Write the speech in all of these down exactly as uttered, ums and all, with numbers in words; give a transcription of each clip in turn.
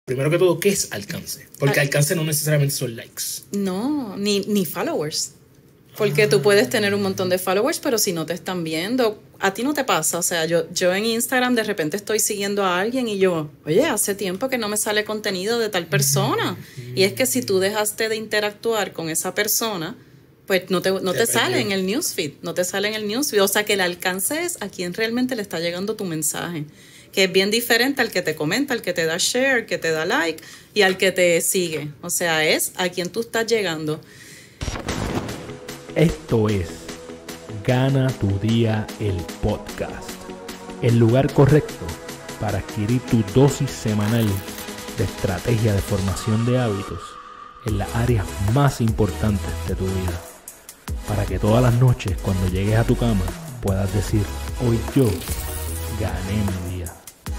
Primero que todo, ¿qué es alcance? Porque alcance no necesariamente son likes. No, ni, ni followers. Porque ah. tú puedes tener un montón de followers, pero si no te están viendo, a ti no te pasa. O sea, yo, yo en Instagram de repente estoy siguiendo a alguien y yo, oye, hace tiempo que no me sale contenido de tal persona. Mm-hmm. Y es que si tú dejaste de interactuar con esa persona, pues no te, no te sale en el newsfeed, no te sale en el newsfeed. O sea, que el alcance es a quien realmente le está llegando tu mensaje, que es bien diferente al que te comenta, al que te da share, al que te da like y al que te sigue. O sea, es a quien tú estás llegando. Esto es Gana tu Día, el podcast. El lugar correcto para adquirir tu dosis semanal de estrategia de formación de hábitos en las áreas más importantes de tu vida. Para que todas las noches, cuando llegues a tu cama, puedas decir, hoy yo gané mi día.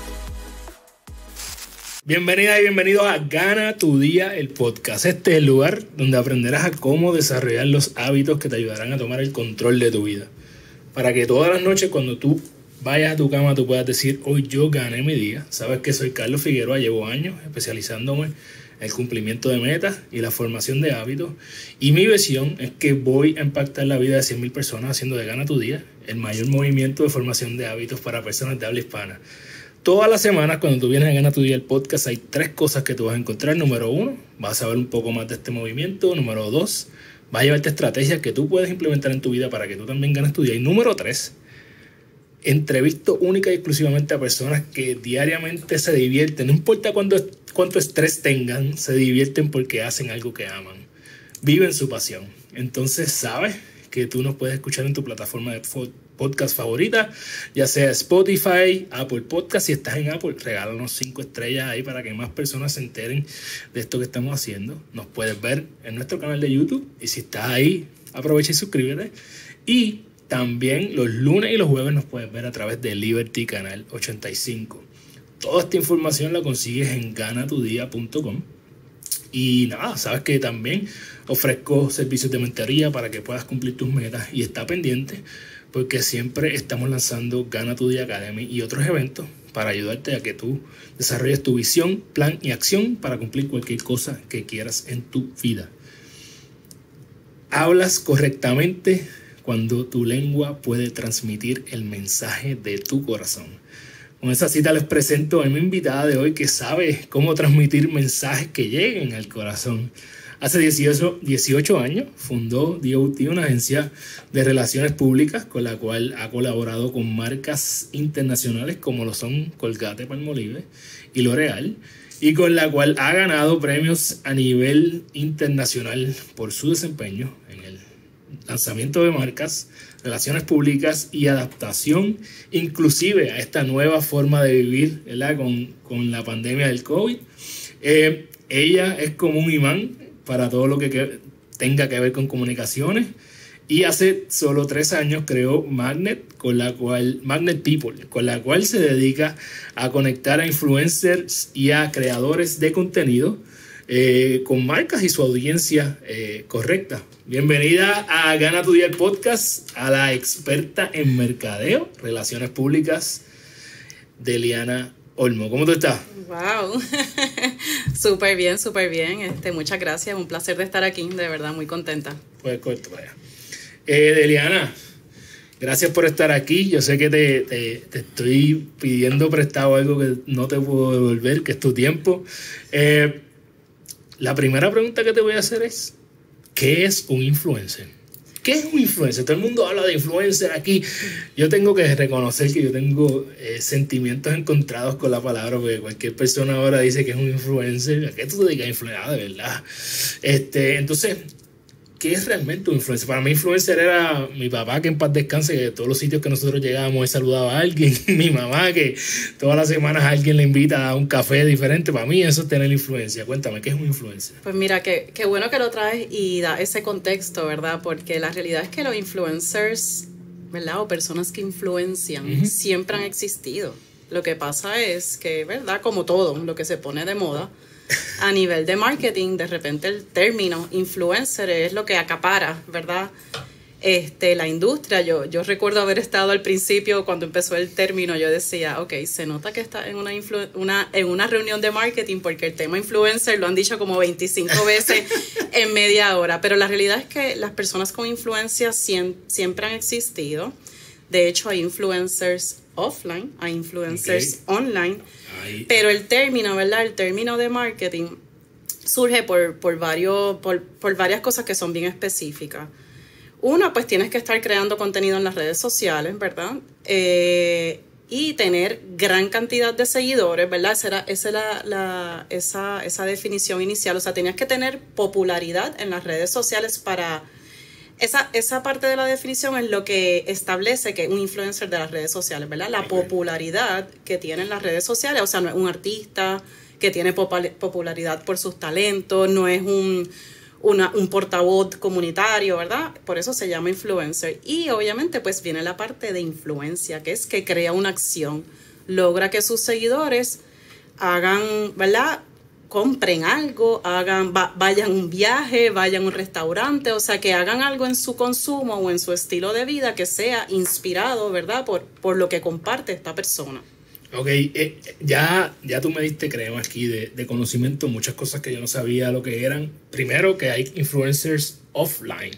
Bienvenida y bienvenido a Gana tu Día, el podcast. Este es el lugar donde aprenderás a cómo desarrollar los hábitos que te ayudarán a tomar el control de tu vida. Para que todas las noches cuando tú vayas a tu cama tú puedas decir, hoy yo gané mi día. Sabes que soy Carlos Figueroa, llevo años especializándome en el cumplimiento de metas y la formación de hábitos. Y mi visión es que voy a impactar la vida de cien mil personas haciendo de Gana tu Día el mayor movimiento de formación de hábitos para personas de habla hispana. Todas las semanas, cuando tú vienes a Gana tu Día el podcast, hay tres cosas que tú vas a encontrar. Número uno, vas a saber un poco más de este movimiento. Número dos, vas a llevarte estrategias que tú puedes implementar en tu vida para que tú también ganes tu día. Y número tres, entrevisto única y exclusivamente a personas que diariamente se divierten. No importa cuánto, cuánto estrés tengan, se divierten porque hacen algo que aman. Viven su pasión. Entonces, sabes que tú nos puedes escuchar en tu plataforma de podcast favorita, ya sea Spotify, Apple Podcast. Si estás en Apple, regálanos cinco estrellas ahí para que más personas se enteren de esto que estamos haciendo. Nos puedes ver en nuestro canal de YouTube y si estás ahí, aprovecha y suscríbete. Y también los lunes y los jueves nos puedes ver a través de Liberty Canal ochenta y cinco. Toda esta información la consigues en gana tu día punto com. Y nada, sabes que también ofrezco servicios de mentoría para que puedas cumplir tus metas y está pendiente porque siempre estamos lanzando Gana tu Día Academy y otros eventos para ayudarte a que tú desarrolles tu visión, plan y acción para cumplir cualquier cosa que quieras en tu vida. Hablas correctamente cuando tu lengua puede transmitir el mensaje de tu corazón. Con esa cita les presento a mi invitada de hoy que sabe cómo transmitir mensajes que lleguen al corazón. Hace dieciocho, dieciocho años fundó D O T, una agencia de relaciones públicas con la cual ha colaborado con marcas internacionales como lo son Colgate-Palmolive y L'Oreal, y con la cual ha ganado premios a nivel internacional por su desempeño en el lanzamiento de marcas, relaciones públicas y adaptación inclusive a esta nueva forma de vivir, ¿verdad? Con, con la pandemia del COVID. Eh, ella es como un imán para todo lo que, que tenga que ver con comunicaciones y hace solo tres años creó Magnet, con la cual, Magnet People, con la cual se dedica a conectar a influencers y a creadores de contenido eh, con marcas y su audiencia eh, correcta. Bienvenida a Gana tu Día el podcast, a la experta en mercadeo, relaciones públicas, Deliana Olmo. ¿Cómo tú estás? Wow, súper bien, súper bien. Este, muchas gracias, un placer de estar aquí, de verdad, muy contenta. Pues corto, vaya. Eh, Deliana, gracias por estar aquí. Yo sé que te, te, te estoy pidiendo prestado algo que no te puedo devolver, que es tu tiempo. Eh, la primera pregunta que te voy a hacer es, ¿qué es un influencer? ¿Qué es un influencer? Todo el mundo habla de influencer aquí. Yo tengo que reconocer que yo tengo eh, sentimientos encontrados con la palabra, porque cualquier persona ahora dice que es un influencer. ¿A qué tú te digas influencer? Ah, de verdad. Este, entonces, ¿qué es realmente un influencer? Para mí influencer era mi papá, que en paz descanse, que de todos los sitios que nosotros llegábamos él saludaba a alguien. Mi mamá, que todas las semanas alguien le invita a un café diferente. Para mí eso es tener influencia. Cuéntame, ¿qué es un influencer? Pues mira, qué, qué bueno que lo traes y da ese contexto, ¿verdad? Porque la realidad es que los influencers, ¿verdad? O personas que influencian, uh-huh, siempre han existido. Lo que pasa es que, ¿verdad? Como todo, lo que se pone de moda, a nivel de marketing, de repente el término influencer es lo que acapara, ¿verdad? Este, la industria. Yo, yo recuerdo haber estado al principio, cuando empezó el término, yo decía, ok, se nota que está en una, influ- una, en una reunión de marketing porque el tema influencer lo han dicho como veinticinco veces en media hora, pero la realidad es que las personas con influencia siem- siempre han existido. De hecho, hay influencers offline, hay influencers okay. online, Ay. pero el término, ¿verdad? El término de marketing surge por, por, varios, por, por varias cosas que son bien específicas. Una, pues tienes que estar creando contenido en las redes sociales, ¿verdad? Eh, y tener gran cantidad de seguidores, ¿verdad? Esa era, esa, era la, esa, esa definición inicial. O sea, tenías que tener popularidad en las redes sociales para... Esa, esa parte de la definición es lo que establece que es un influencer de las redes sociales, ¿verdad? La popularidad que tienen las redes sociales. O sea, no es un artista que tiene popularidad por sus talentos, no es un... Una, un portavoz comunitario, ¿verdad? Por eso se llama influencer. Y obviamente pues viene la parte de influencia, que es que crea una acción, logra que sus seguidores hagan, ¿verdad? Compren algo, hagan, va, vayan a un viaje, vayan a un restaurante, o sea, que hagan algo en su consumo o en su estilo de vida que sea inspirado, ¿verdad? Por, por lo que comparte esta persona. Ok, eh, ya, ya tú me diste, creo, aquí de, de conocimiento muchas cosas que yo no sabía lo que eran. Primero, que hay influencers offline.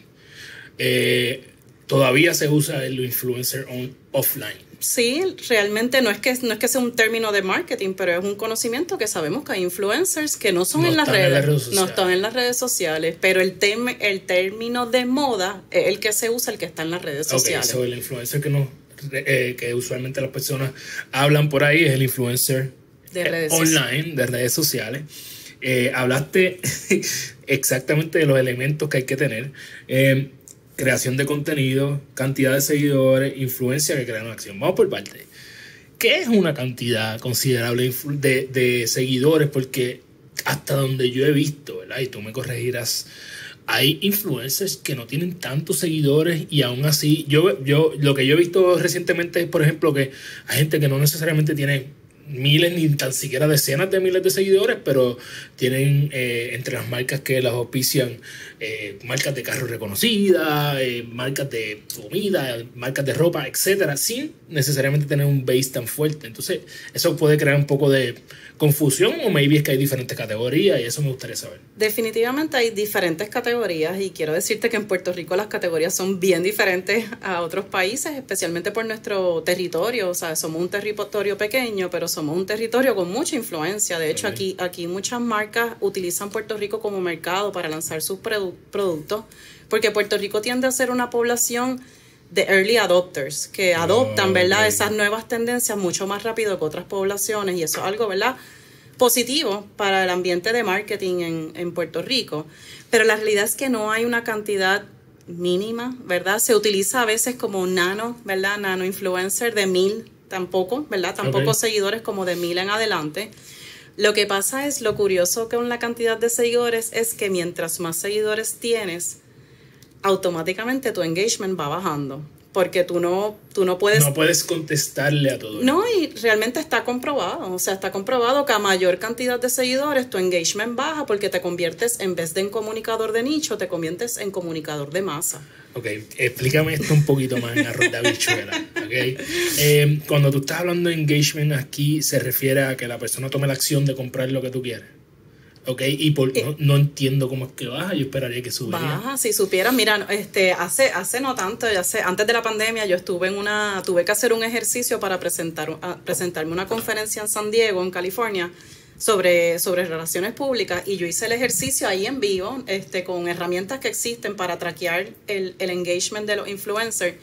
Eh, todavía se usa el influencer on, offline. Sí, realmente no es que no es que sea un término de marketing, pero es un conocimiento que sabemos que hay influencers que no son no en, las redes, en las redes, no están en las redes sociales, pero el, tem, el término de moda es el que se usa, el que está en las redes sociales. Ok, so el influencer que no... Eh, que usualmente las personas hablan por ahí es el influencer de redes eh, online, de redes sociales. Eh, hablaste exactamente de los elementos que hay que tener. Eh, creación de contenido, cantidad de seguidores, influencia que crean una acción. Vamos por parte. ¿Qué es una cantidad considerable de, de seguidores? Porque hasta donde yo he visto, ¿verdad? Y tú me corregirás, hay influencers que no tienen tantos seguidores y aún así, yo, yo lo que yo he visto recientemente es, por ejemplo, que hay gente que no necesariamente tiene miles ni tan siquiera decenas de miles de seguidores, pero tienen eh, entre las marcas que las auspician eh, marcas de carros reconocidas, eh, marcas de comida, marcas de ropa, etcétera, sin necesariamente tener un base tan fuerte. Entonces, eso puede crear un poco de confusión o maybe es que hay diferentes categorías y eso me gustaría saber. Definitivamente hay diferentes categorías y quiero decirte que en Puerto Rico las categorías son bien diferentes a otros países, especialmente por nuestro territorio. O sea, somos un territorio pequeño, pero somos un territorio con mucha influencia. De hecho, aquí, aquí muchas marcas utilizan Puerto Rico como mercado para lanzar sus produ- productos, porque Puerto Rico tiende a ser una población de early adopters, que adoptan, oh, ¿verdad? Okay. Esas nuevas tendencias mucho más rápido que otras poblaciones y eso es algo, ¿verdad? Positivo para el ambiente de marketing en, en Puerto Rico. Pero la realidad es que no hay una cantidad mínima, ¿verdad? Se utiliza a veces como nano, ¿verdad? Nano influencer de mil, tampoco, ¿verdad? Tampoco okay. seguidores como de mil en adelante. Lo que pasa es, lo curioso con la cantidad de seguidores es que mientras más seguidores tienes, automáticamente tu engagement va bajando, porque tú no, tú no puedes... No puedes contestarle a todo. No, y realmente está comprobado, o sea, está comprobado que a mayor cantidad de seguidores tu engagement baja porque te conviertes, en vez de en comunicador de nicho, te conviertes en comunicador de masa. Ok, explícame esto un poquito más en arroz de habichuela, okay. Eh, cuando tú estás hablando de engagement aquí, se refiere a que la persona tome la acción de comprar lo que tú quieres. Ok, y por, no, no entiendo cómo es que baja, yo esperaría que subiera. Baja, si supieras, mira, este, hace, hace no tanto, ya sé, antes de la pandemia yo estuve en una, tuve que hacer un ejercicio para presentar, a, presentarme una conferencia en San Diego, en California, sobre, sobre relaciones públicas, y yo hice el ejercicio ahí en vivo, este, con herramientas que existen para traquear el, el engagement de los influencers,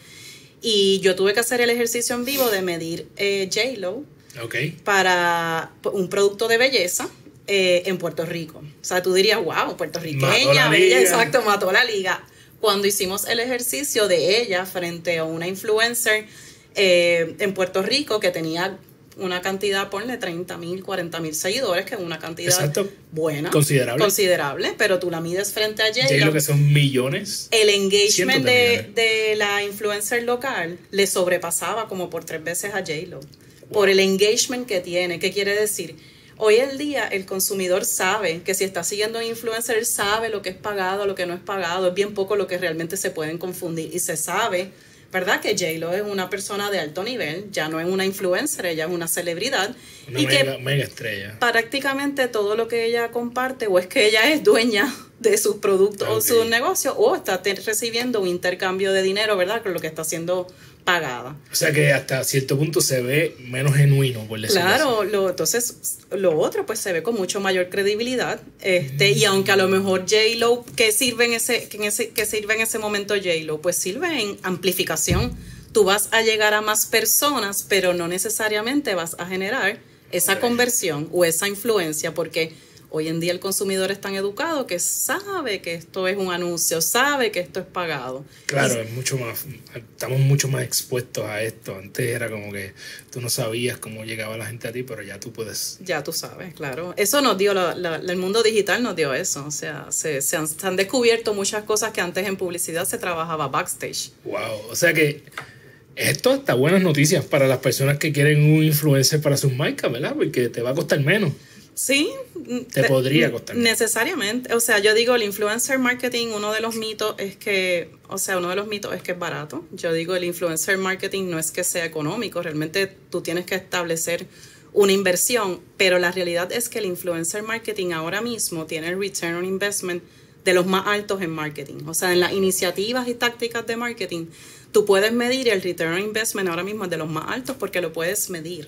y yo tuve que hacer el ejercicio en vivo de medir eh, J-Lo okay. para un producto de belleza. Eh, en Puerto Rico. O sea, tú dirías, wow, puertorriqueña, bella, exacto, mató la liga. Cuando hicimos el ejercicio de ella frente a una influencer eh, en Puerto Rico que tenía una cantidad, ponle treinta mil, cuarenta mil seguidores, que es una cantidad exacto. buena, considerable. considerable, pero tú la mides frente a J-Lo. J-Lo que son millones. El engagement de, de la influencer local le sobrepasaba como por tres veces a J-Lo. Wow. Por el engagement que tiene. ¿Qué quiere decir? Hoy en día el consumidor sabe que si está siguiendo a un influencer, él sabe lo que es pagado, lo que no es pagado. Es bien poco lo que realmente se pueden confundir. Y se sabe, ¿verdad?, que J-Lo es una persona de alto nivel, ya no es una influencer, ella es una celebridad. Una y mega, que mega estrella. Prácticamente todo lo que ella comparte, o es que ella es dueña de sus productos okay. o sus negocios, o está te- recibiendo un intercambio de dinero, ¿verdad?, con lo que está siendo pagada. O sea que hasta cierto punto se ve menos genuino, por decirlo Claro, así. lo, entonces lo otro pues se ve con mucho mayor credibilidad. Este, mm. Y aunque a lo mejor J-Lo, ¿qué sirve en ese, que en ese, que sirve en ese momento J-Lo? Pues sirve en amplificación. Tú vas a llegar a más personas, pero no necesariamente vas a generar esa okay. conversión o esa influencia, porque hoy en día el consumidor es tan educado que sabe que esto es un anuncio, sabe que esto es pagado. Claro, y, es mucho más, estamos mucho más expuestos a esto. Antes era como que tú no sabías cómo llegaba la gente a ti, pero ya tú puedes. Ya tú sabes, claro. Eso nos dio, la, la, el mundo digital nos dio eso. O sea, se, se, han, se han descubierto muchas cosas que antes en publicidad se trabajaba backstage. Wow, o sea que esto está buenas noticias para las personas que quieren un influencer para sus marcas, ¿verdad? Porque te va a costar menos. Sí. Te de, podría costar. Necesariamente. O sea, yo digo, el influencer marketing, uno de los mitos es que, o sea, uno de los mitos es que es barato. Yo digo, el influencer marketing no es que sea económico, realmente tú tienes que establecer una inversión, pero la realidad es que el influencer marketing ahora mismo tiene el return on investment de los más altos en marketing. O sea, en las iniciativas y tácticas de marketing, tú puedes medir el return on investment ahora mismo de los más altos porque lo puedes medir.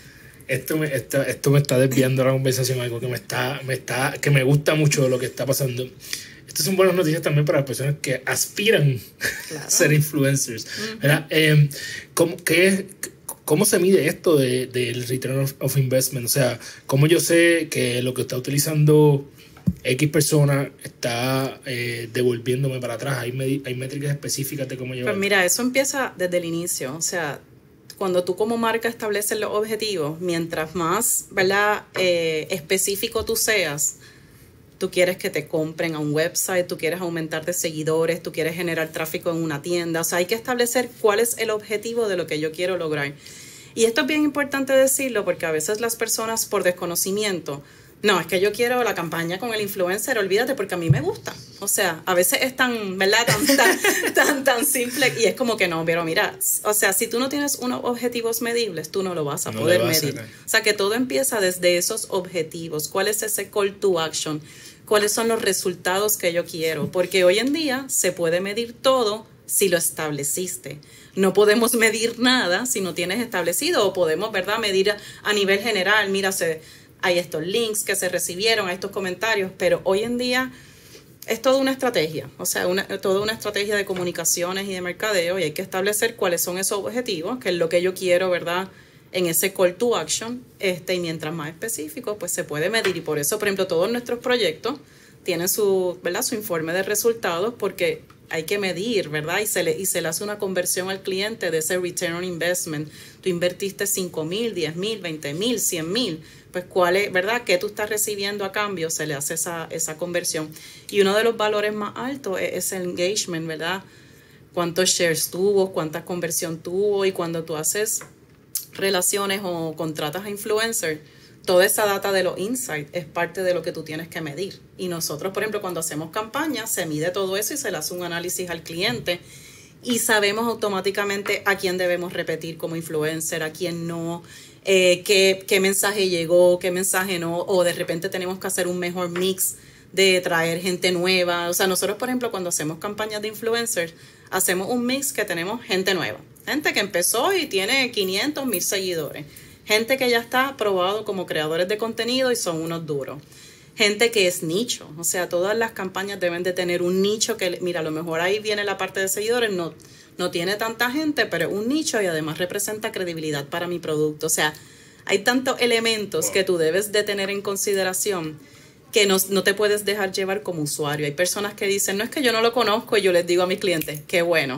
Esto me, esto, esto me está desviando la conversación, algo que me está, me está, que me gusta mucho lo que está pasando. Estas son buenas noticias también para las personas que aspiran claro. a ser influencers. Uh-huh. ¿Verdad? Eh, ¿cómo, qué, ¿Cómo se mide esto de, del return of, of investment? O sea, ¿cómo yo sé que lo que está utilizando X persona está eh, devolviéndome para atrás? ¿Hay, med- ¿Hay métricas específicas de cómo llevar? Pues mira, eso empieza desde el inicio. O sea, cuando tú como marca estableces los objetivos, mientras más, ¿verdad?, eh, específico tú seas, tú quieres que te compren a un website, tú quieres aumentar de seguidores, tú quieres generar tráfico en una tienda. O sea, hay que establecer cuál es el objetivo de lo que yo quiero lograr. Y esto es bien importante decirlo porque a veces las personas por desconocimiento, no, es que yo quiero la campaña con el influencer, olvídate, porque a mí me gusta. O sea, a veces es tan, ¿verdad? Tan, tan, tan, tan simple y es como que no, pero mira, o sea, si tú no tienes unos objetivos medibles, tú no lo vas a no poder vas medir. A o sea, que todo empieza desde esos objetivos. ¿Cuál es ese call to action? ¿Cuáles son los resultados que yo quiero? Porque hoy en día se puede medir todo si lo estableciste. No podemos medir nada si no tienes establecido, o podemos, ¿verdad?, medir a, a nivel general. Mira, se... hay estos links que se recibieron, hay estos comentarios, pero hoy en día es toda una estrategia, o sea, una, toda una estrategia de comunicaciones y de mercadeo, y hay que establecer cuáles son esos objetivos, que es lo que yo quiero, ¿verdad?, en ese call to action, este, y mientras más específico, pues se puede medir. Y por eso, por ejemplo, todos nuestros proyectos tienen su, ¿verdad?, su informe de resultados, porque hay que medir, ¿verdad? Y se le, y se le hace una conversión al cliente de ese return on investment. Tú invertiste cinco mil, diez mil, veinte mil, cien mil. Pues cuál es, ¿verdad?, qué tú estás recibiendo a cambio, se le hace esa, esa conversión. Y uno de los valores más altos es, es el engagement, ¿verdad? Cuántos shares tuvo, cuánta conversión tuvo, y cuando tú haces relaciones o contratas a influencers, toda esa data de los insights es parte de lo que tú tienes que medir. Y nosotros, por ejemplo, cuando hacemos campañas, se mide todo eso y se le hace un análisis al cliente y sabemos automáticamente a quién debemos repetir como influencer, a quién no, eh, qué, qué mensaje llegó, qué mensaje no, o de repente tenemos que hacer un mejor mix de traer gente nueva. O sea, nosotros, por ejemplo, cuando hacemos campañas de influencers, hacemos un mix que tenemos gente nueva, gente que empezó y tiene quinientos mil seguidores, gente que ya está probado como creadores de contenido y son unos duros, gente que es nicho. O sea, todas las campañas deben de tener un nicho que, mira, a lo mejor ahí viene la parte de seguidores, no, no tiene tanta gente, pero es un nicho y además representa credibilidad para mi producto. O sea, hay tantos elementos que tú debes de tener en consideración que no, no te puedes dejar llevar como usuario. Hay personas que dicen, no, es que yo no lo conozco, y yo les digo a mis clientes, qué bueno.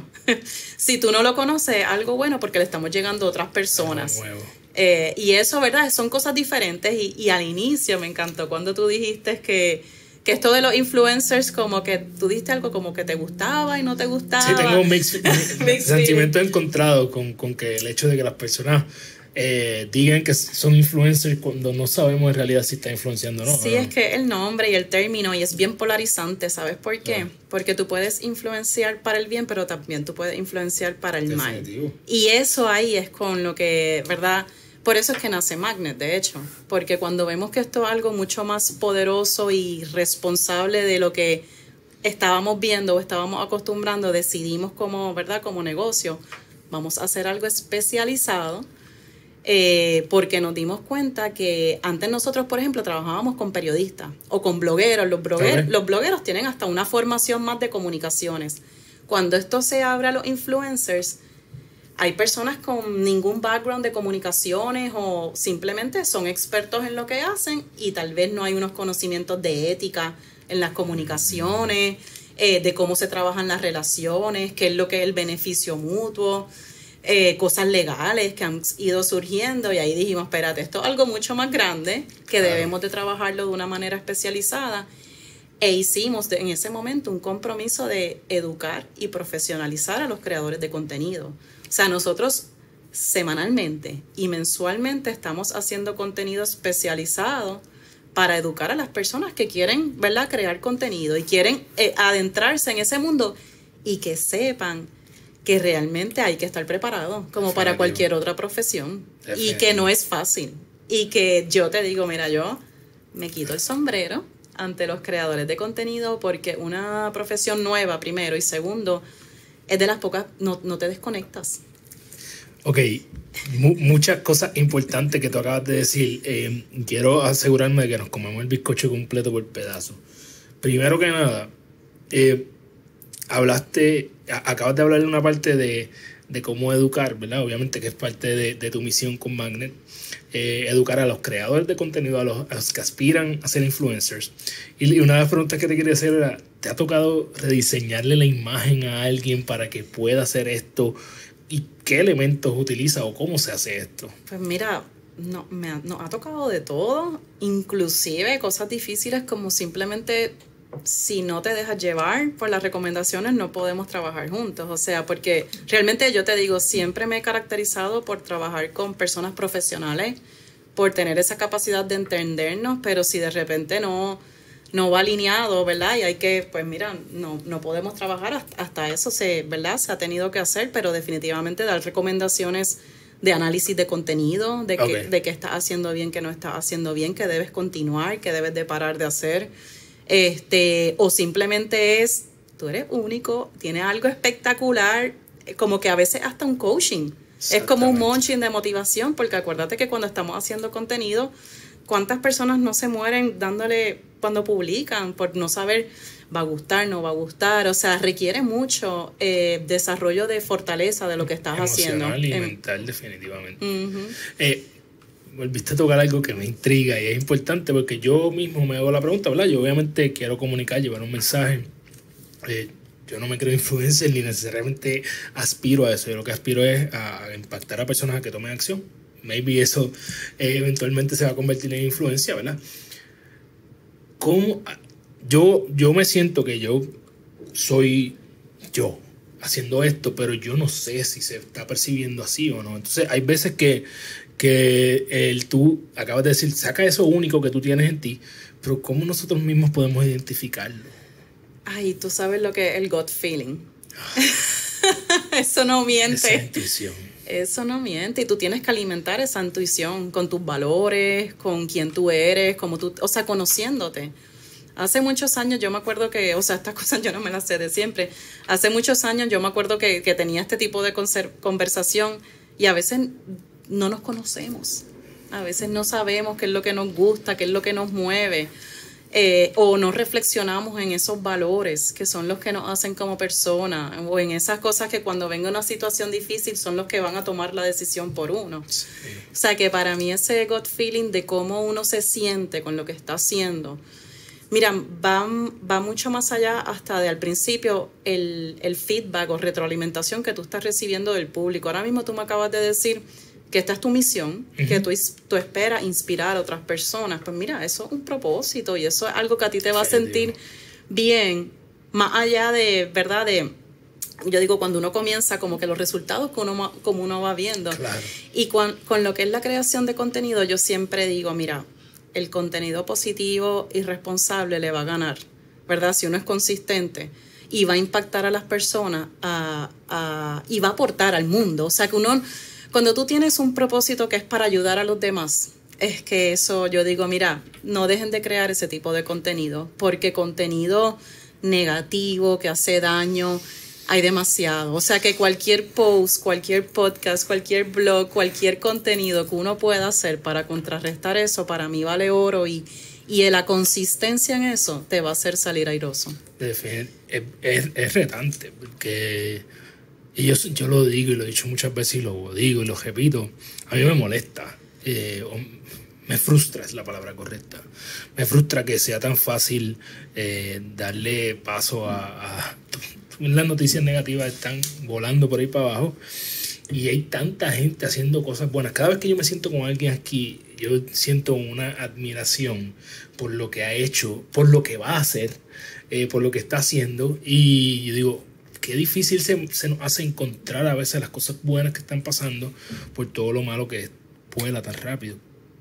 Si tú no lo conoces, algo bueno, porque le estamos llegando a otras personas. Eh, y eso, ¿verdad? Son cosas diferentes. Y, y al inicio me encantó cuando tú dijiste que, que esto de los influencers, como que tú dijiste algo como que te gustaba y no te gustaba. Sí, tengo un mix, mix sentimiento encontrado con, con que el hecho de que las personas eh, digan que son influencers cuando no sabemos en realidad si están influenciando o no. Sí, ¿no? es que el nombre y el término, y es bien polarizante, ¿sabes por qué? No. Porque tú puedes influenciar para el bien, pero también tú puedes influenciar para el Definitivo. mal. Y eso ahí es con lo que, ¿verdad? Por eso es que nace Magnet, de hecho, porque cuando vemos que esto es algo mucho más poderoso y responsable de lo que estábamos viendo o estábamos acostumbrando, decidimos como, ¿verdad? Como negocio, vamos a hacer algo especializado, eh, porque nos dimos cuenta que antes nosotros, por ejemplo, trabajábamos con periodistas o con blogueros. Los blogueros, okay. los blogueros tienen hasta una formación más de comunicaciones. Cuando esto se abre a los influencers, hay personas con ningún background de comunicaciones o simplemente son expertos en lo que hacen y tal vez no hay unos conocimientos de ética en las comunicaciones, eh, de cómo se trabajan las relaciones, qué es lo que es el beneficio mutuo, eh, cosas legales que han ido surgiendo, y ahí dijimos, espérate, esto es algo mucho más grande que claro. debemos de trabajarlo de una manera especializada, e hicimos de, en ese momento un compromiso de educar y profesionalizar a los creadores de contenido. O sea, nosotros semanalmente y mensualmente estamos haciendo contenido especializado para educar a las personas que quieren, ¿verdad?, crear contenido y quieren eh, adentrarse en ese mundo, y que sepan que realmente hay que estar preparado, como para cualquier otra profesión, y que no es fácil. Y que yo te digo, mira, yo me quito el sombrero ante los creadores de contenido, porque una profesión nueva, primero, y segundo, es de las pocas, no, no te desconectas. Ok, M- muchas cosas importantes que tú acabas de decir. Eh, quiero asegurarme de que nos comemos el bizcocho completo por pedazo. Primero que nada, eh, hablaste, a- acabas de hablar de una parte de, de cómo educar, ¿verdad? Obviamente que es parte de, de tu misión con Magnet. Eh, educar a los creadores de contenido, a los, a los que aspiran a ser influencers. Y una de las preguntas que te quería hacer era, ¿te ha tocado rediseñarle la imagen a alguien para que pueda hacer esto? ¿Y qué elementos utiliza o cómo se hace esto? Pues mira, no, me ha, nos ha tocado de todo, inclusive cosas difíciles como simplemente, si no te dejas llevar por las recomendaciones, no podemos trabajar juntos. O sea, porque realmente yo te digo, siempre me he caracterizado por trabajar con personas profesionales, por tener esa capacidad de entendernos, pero si de repente no, no va alineado, ¿verdad? Y hay que, pues mira, no, no podemos trabajar, hasta, hasta eso se, ¿verdad? Se ha tenido que hacer, pero definitivamente dar recomendaciones de análisis de contenido, de, okay. que, de qué estás haciendo bien, qué no estás haciendo bien, qué debes continuar, qué debes de parar de hacer. Este, o simplemente es, tú eres único, tienes algo espectacular, como que a veces hasta un coaching, es como un munching de motivación, porque acuérdate que cuando estamos haciendo contenido, ¿cuántas personas no se mueren dándole cuando publican por no saber, va a gustar, no va a gustar? O sea, requiere mucho eh, desarrollo de fortaleza de lo que estás emocional haciendo. Y en, mental, definitivamente. Uh-huh. Eh, volviste a tocar algo que me intriga y es importante, porque yo mismo me hago la pregunta, ¿verdad? Yo obviamente quiero comunicar, llevar un mensaje. Eh, yo no me creo influencer ni necesariamente aspiro a eso. Yo lo que aspiro es a impactar a personas a que tomen acción. Maybe eso eh, eventualmente se va a convertir en influencia, ¿verdad? ¿Cómo? Yo, yo me siento que yo soy yo haciendo esto, pero yo no sé si se está percibiendo así o no. Entonces hay veces que que el, tú acabas de decir, saca eso único que tú tienes en ti, pero ¿cómo nosotros mismos podemos identificarlo? Ay, tú sabes lo que es el gut feeling. Eso no miente. Esa intuición. Eso no miente, y tú tienes que alimentar esa intuición con tus valores, con quién tú eres, como tú, o sea, conociéndote. Hace muchos años yo me acuerdo que, o sea, estas cosas yo no me las sé de siempre. Hace muchos años yo me acuerdo que, que tenía este tipo de conser- conversación y a veces no nos conocemos, a veces no sabemos qué es lo que nos gusta, qué es lo que nos mueve, eh, o no reflexionamos en esos valores que son los que nos hacen como personas, o en esas cosas que cuando venga una situación difícil son los que van a tomar la decisión por uno. Sí. O sea que para mí ese gut feeling de cómo uno se siente con lo que está haciendo, mira, va, va mucho más allá hasta de al principio el, el feedback o retroalimentación que tú estás recibiendo del público. Ahora mismo tú me acabas de decir que esta es tu misión, uh-huh. que tú, tú esperas inspirar a otras personas. Pues mira, eso es un propósito y eso es algo que a ti te va a sentir bien, más allá de, ¿verdad?, de, yo digo, cuando uno comienza, como que los resultados que uno, como uno va viendo. Claro. Y con, con lo que es la creación de contenido, yo siempre digo, mira, el contenido positivo y responsable le va a ganar, ¿verdad? Si uno es consistente y va a impactar a las personas a, a, y va a aportar al mundo. O sea, que uno, cuando tú tienes un propósito que es para ayudar a los demás, es que eso, yo digo, mira, no dejen de crear ese tipo de contenido, porque contenido negativo que hace daño hay demasiado. O sea que cualquier post, cualquier podcast, cualquier blog, cualquier contenido que uno pueda hacer para contrarrestar eso, para mí vale oro, y, y la consistencia en eso te va a hacer salir airoso. Es, es, es retante, porque y yo, yo lo digo y lo he dicho muchas veces y lo digo y lo repito, a mí me molesta, eh, me frustra, es la palabra correcta, me frustra que sea tan fácil eh, darle paso a... a las noticias negativas están volando por ahí para abajo y hay tanta gente haciendo cosas buenas. Cada vez que yo me siento con alguien aquí, yo siento una admiración por lo que ha hecho, por lo que va a hacer, eh, por lo que está haciendo, y yo digo, qué difícil se, se nos hace encontrar a veces las cosas buenas que están pasando por todo lo malo que vuela tan rápido.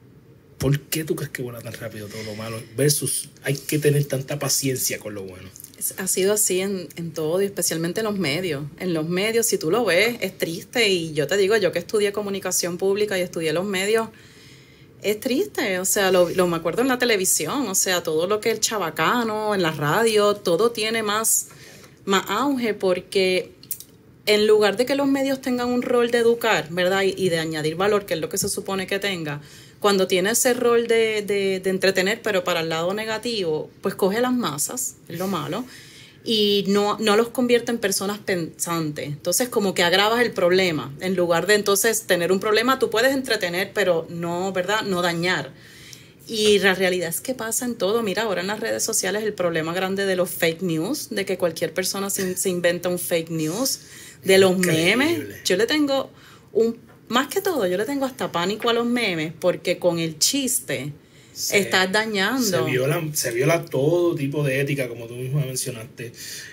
¿Por qué tú crees que vuela tan rápido todo lo malo? Versus hay que tener tanta paciencia con lo bueno. Ha sido así en, en todo, y especialmente en los medios. En los medios, si tú lo ves, es triste. Y yo te digo, yo que estudié comunicación pública y estudié los medios, es triste. O sea, lo, lo me acuerdo en la televisión. O sea, todo lo que es chabacano, en la radio, todo tiene más, más auge, porque en lugar de que los medios tengan un rol de educar, ¿verdad? Y, y de añadir valor, que es lo que se supone que tenga, cuando tiene ese rol de, de, de entretener, pero para el lado negativo, pues coge las masas, es lo malo, y no, no los convierte en personas pensantes. Entonces, como que agravas el problema. En lugar de entonces tener un problema, tú puedes entretener, pero no, ¿verdad? No dañar. Y la realidad es que pasa en todo. Mira, ahora en las redes sociales el problema grande de los fake news, de que cualquier persona se, se inventa un fake news, de los Increíble. memes. Yo le tengo un... Más que todo, yo le tengo hasta pánico a los memes, porque con el chiste se, estás dañando. Se viola, se viola todo tipo de ética, como tú misma mencionaste.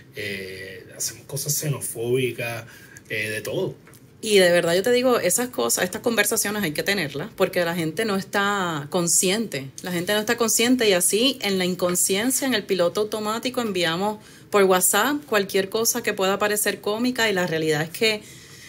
Eh, hacemos cosas xenofóbicas, eh, de todo. Y de verdad yo te digo, esas cosas, estas conversaciones hay que tenerlas, porque la gente no está consciente. La gente no está consciente, y así en la inconsciencia, en el piloto automático, enviamos por WhatsApp cualquier cosa que pueda parecer cómica, y la realidad es que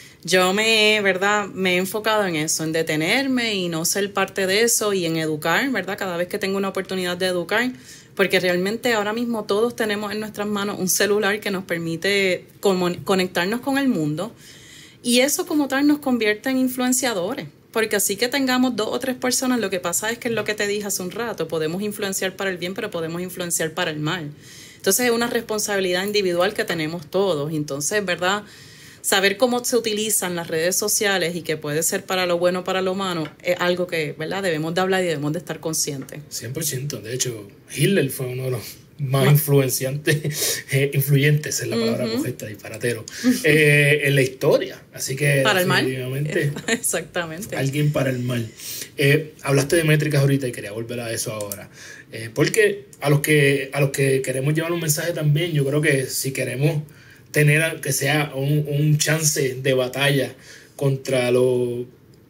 yo me, ¿verdad? me he enfocado en eso, en detenerme y no ser parte de eso, y en educar, ¿verdad? Cada vez que tengo una oportunidad de educar, porque realmente ahora mismo todos tenemos en nuestras manos un celular que nos permite conectarnos con el mundo, y eso como tal nos convierte en influenciadores, porque así que tengamos dos o tres personas, lo que pasa es que es lo que te dije hace un rato, podemos influenciar para el bien, pero podemos influenciar para el mal. Entonces es una responsabilidad individual que tenemos todos, y entonces, ¿verdad?, saber cómo se utilizan las redes sociales y que puede ser para lo bueno o para lo malo es algo que, ¿verdad?, debemos de hablar y debemos de estar conscientes. cien por ciento. De hecho, Hitler fue uno de los más influenciantes, eh, influyentes es la palabra uh-huh. correcta, disparatero, eh, en la historia. Así que para el mal. Exactamente. Alguien para el mal. Eh, hablaste de métricas ahorita y quería volver a eso ahora. Eh, porque a los que a los que queremos llevar un mensaje también, yo creo que si queremos tener que sea un, un chance de batalla contra lo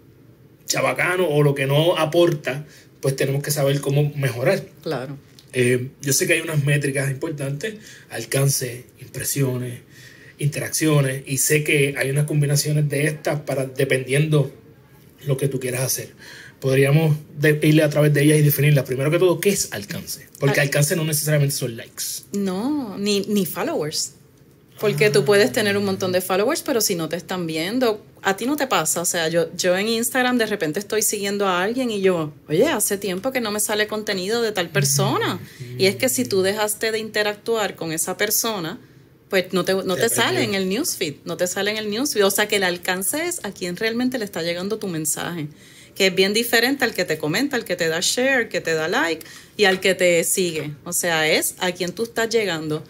chabacano o lo que no aporta, pues tenemos que saber cómo mejorar. Claro. Eh, yo sé que hay unas métricas importantes, alcance, impresiones, interacciones, y sé que hay unas combinaciones de estas para dependiendo lo que tú quieras hacer. Podríamos de, irle a través de ellas y definirlas. Primero que todo, ¿qué es alcance? Porque Al- alcance no necesariamente son likes. No, ni, ni followers. Porque tú puedes tener un montón de followers, pero si no te están viendo, a ti no te pasa. O sea, yo, yo en Instagram de repente estoy siguiendo a alguien y yo, oye, hace tiempo que no me sale contenido de tal persona. Y es que si tú dejaste de interactuar con esa persona, pues no te, no te sale en el newsfeed, no te sale en el newsfeed. O sea, que el alcance es a quien realmente le está llegando tu mensaje, que es bien diferente al que te comenta, al que te da share, al que te da like y al que te sigue. O sea, es a quien tú estás llegando.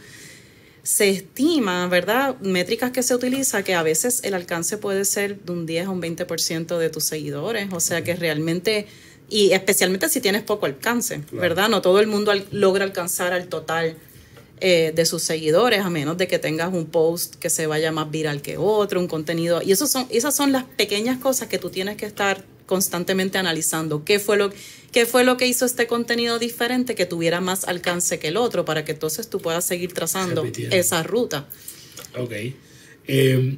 Se estima, ¿verdad?, métricas que se utiliza, que a veces el alcance puede ser de un diez a un veinte por ciento de tus seguidores. O sea que realmente, y especialmente si tienes poco alcance, claro, ¿verdad? No todo el mundo al, logra alcanzar al total eh, de sus seguidores, a menos de que tengas un post que se vaya más viral que otro, un contenido. Y esos son, esas son las pequeñas cosas que tú tienes que estar constantemente analizando. ¿Qué fue lo, qué fue lo que hizo este contenido diferente que tuviera más alcance que el otro para que entonces tú puedas seguir trazando Repitiendo. esa ruta? Ok. Eh,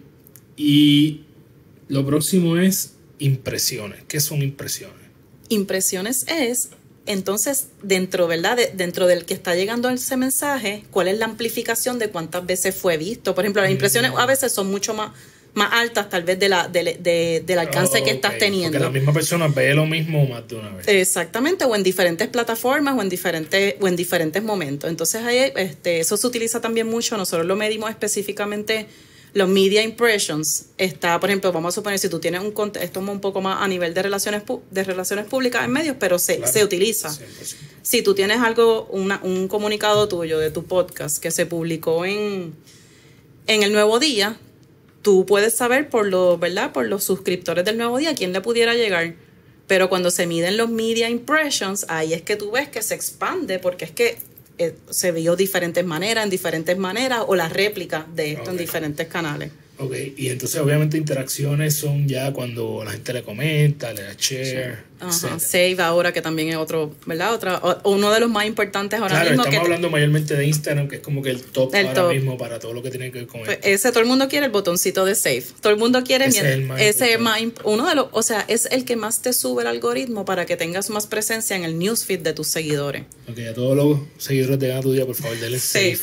y lo próximo es impresiones. ¿Qué son impresiones? Impresiones es, entonces, dentro, ¿verdad? De, dentro del que está llegando ese mensaje, ¿cuál es la amplificación de cuántas veces fue visto? Por ejemplo, las impresiones a veces son mucho más, más altas, tal vez, de la, de, de, del alcance oh, que estás okay. teniendo. Porque la misma persona ve lo mismo más de una vez. Exactamente, o en diferentes plataformas o en diferentes, o en diferentes momentos. Entonces, ahí, este, eso se utiliza también mucho. Nosotros lo medimos específicamente. Los media impressions, está, por ejemplo, vamos a suponer, si tú tienes un contenido, esto es un poco más a nivel de relaciones de relaciones públicas en medios, pero se, claro, se utiliza. cien por ciento. Si tú tienes algo, una, un comunicado tuyo de tu podcast que se publicó en, en El Nuevo Día, tú puedes saber por los, ¿verdad? Por los suscriptores del Nuevo Día a quién le pudiera llegar. Pero cuando se miden los media impressions, ahí es que tú ves que se expande, porque es que Eh, se vio de diferentes maneras, en diferentes maneras, o las réplicas de esto okay. en diferentes canales. Ok, y entonces obviamente interacciones son ya cuando la gente le comenta, le da share, sí. Ajá, save ahora, que también es otro, ¿verdad? Otra, o, uno de los más importantes ahora claro, mismo. Estamos que hablando te... mayormente de Instagram, que es como que el top el ahora top. mismo para todo lo que tiene que ver con pues esto. Ese todo el mundo quiere el botoncito de save. Todo el mundo quiere ese mira, es el más ese es más uno de los, o sea, es el que más te sube el algoritmo para que tengas más presencia en el newsfeed de tus seguidores. Ok, a todos los seguidores de Gana Tu Día, por favor, denle save.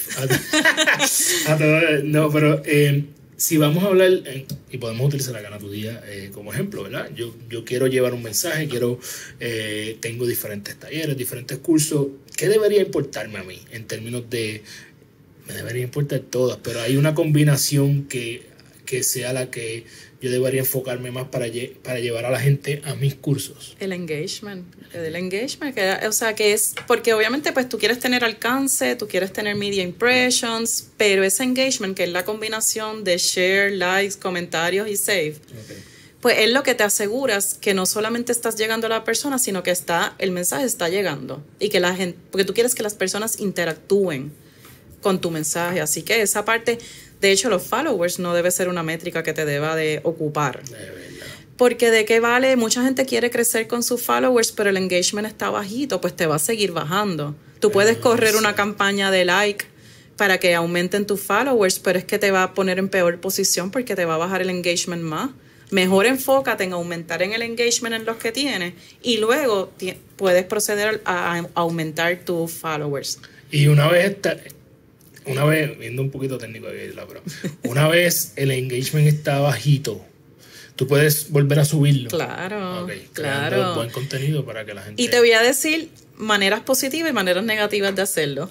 a, a todos, no, pero eh, si vamos a hablar, eh, y podemos utilizar a Gana Tu Día eh, como ejemplo, ¿verdad? Yo, yo quiero llevar un mensaje, quiero eh, tengo diferentes talleres, diferentes cursos. ¿Qué debería importarme a mí en términos de... Me debería importar todas, pero hay una combinación que, que sea la que yo debería enfocarme más para, lle- para llevar a la gente a mis cursos. El engagement, el engagement, que, o sea, que es, porque obviamente pues tú quieres tener alcance, tú quieres tener media impressions, pero ese engagement, que es la combinación de share, likes, comentarios y save, okay. pues es lo que te aseguras que no solamente estás llegando a la persona, sino que está, el mensaje está llegando, y que la gente, porque tú quieres que las personas interactúen con tu mensaje, así que esa parte, de hecho los followers no debe ser una métrica que te deba de ocupar, de porque de qué vale, mucha gente quiere crecer con sus followers, pero el engagement está bajito, pues te va a seguir bajando. Tú puedes correr una campaña de like para que aumenten tus followers, pero es que te va a poner en peor posición porque te va a bajar el engagement más. Mejor enfócate en aumentar en el engagement en los que tienes y luego t- puedes proceder a, a aumentar tus followers. Y una vez está, una vez, viendo un poquito técnico aquí, pero una vez el engagement está bajito, tú puedes volver a subirlo. Claro, okay, claro. Buen contenido para que la gente... Y te voy a decir maneras positivas y maneras negativas de hacerlo.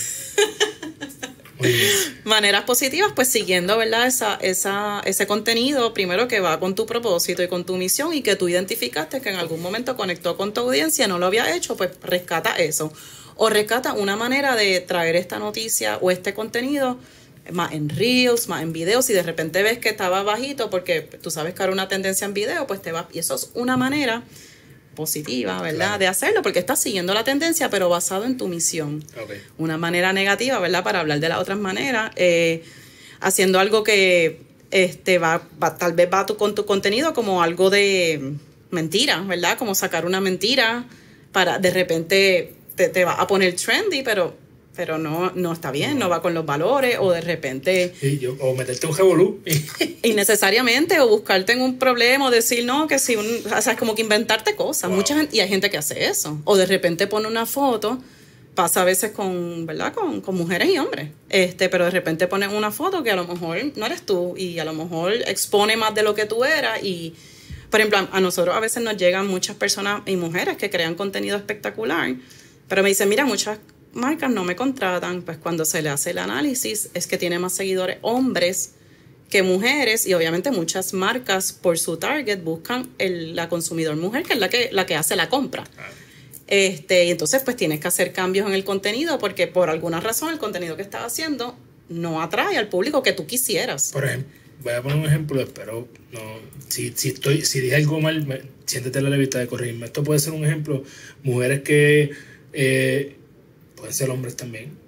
Muy bien. Maneras positivas, pues siguiendo, ¿verdad? Esa, esa, ese contenido, primero que va con tu propósito y con tu misión y que tú identificaste que en algún momento conectó con tu audiencia, no lo había hecho, pues rescata eso. O rescata una manera de traer esta noticia o este contenido más en reels, más en videos, y de repente ves que estaba bajito porque tú sabes que era una tendencia en video, pues te va, y eso es una manera positiva, ¿verdad? Claro. De hacerlo, porque estás siguiendo la tendencia, pero basado en tu misión. Okay. Una manera negativa, ¿verdad? Para hablar de las otras maneras, eh, haciendo algo que este va, va tal vez va tu, con tu contenido como algo de mentira, ¿verdad? Como sacar una mentira para de repente te, te va a poner trendy, pero pero no, no está bien, no. no va con los valores, o de repente... Sí, yo, o meterte un revolú. Innecesariamente, o buscarte en un problema, o decir, no, que si un... O sea, es como que inventarte cosas. Wow. Mucha gente, y hay gente que hace eso. O de repente pone una foto, pasa a veces con, ¿verdad? Con, con mujeres y hombres. Este, pero de repente ponen una foto que a lo mejor no eres tú, y a lo mejor expone más de lo que tú eras, y... Por ejemplo, a nosotros a veces nos llegan muchas personas y mujeres que crean contenido espectacular, pero me dicen, mira, muchas marcas no me contratan. Pues cuando se le hace el análisis es que tiene más seguidores hombres que mujeres, y obviamente muchas marcas por su target buscan el, la consumidor mujer, que es la que, la que hace la compra. Este, y entonces pues tienes que hacer cambios en el contenido porque por alguna razón el contenido que estás haciendo no atrae al público que tú quisieras. Por ejemplo, voy a poner un ejemplo, espero no, si, si estoy, si dije algo mal, me, siéntete la libertad de corregirme. Esto puede ser un ejemplo, mujeres que eh, pueden ser hombres también, pero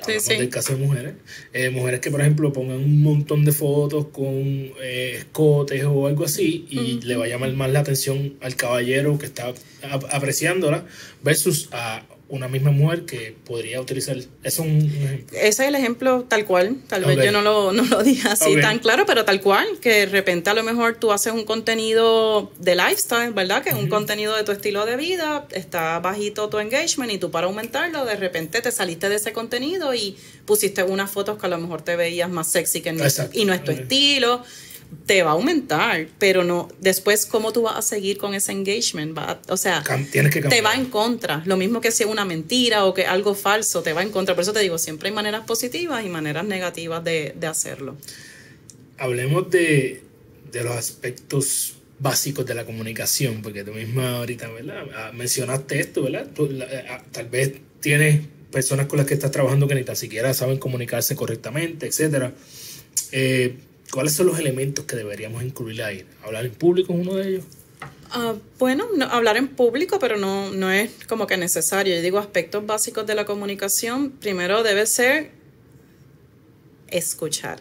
hablamos sí, sí. del caso de mujeres, eh, mujeres que por ejemplo pongan un montón de fotos con eh, escotes o algo así y uh-huh. le va a llamar más la atención al caballero que está ap- apreciándola versus a una misma mujer que podría utilizar. Eso es un ejemplo. Ese es el ejemplo tal cual. Tal okay. vez yo no lo, no lo dije así okay. tan claro, pero tal cual. Que de repente a lo mejor tú haces un contenido de lifestyle, ¿verdad? Que es uh-huh. un contenido de tu estilo de vida, está bajito tu engagement y tú para aumentarlo, de repente te saliste de ese contenido y pusiste unas fotos que a lo mejor te veías más sexy que no, y no es tu okay. estilo. Te va a aumentar, pero no después cómo tú vas a seguir con ese engagement, va, o sea, Tienes que te va en contra, lo mismo que si es una mentira o que algo falso, te va en contra, por eso te digo, siempre hay maneras positivas y maneras negativas de, de hacerlo. Hablemos de, de los aspectos básicos de la comunicación, porque tú misma ahorita, ¿verdad? mencionaste esto, ¿verdad? Tú, la, tal vez tienes personas con las que estás trabajando que ni tan siquiera saben comunicarse correctamente, etcétera. Eh, ¿Cuáles son los elementos que deberíamos incluir ahí? ¿Hablar en público es uno de ellos? Uh, bueno, no, hablar en público, pero no, no es como que necesario. Yo digo aspectos básicos de la comunicación. Primero debe ser escuchar.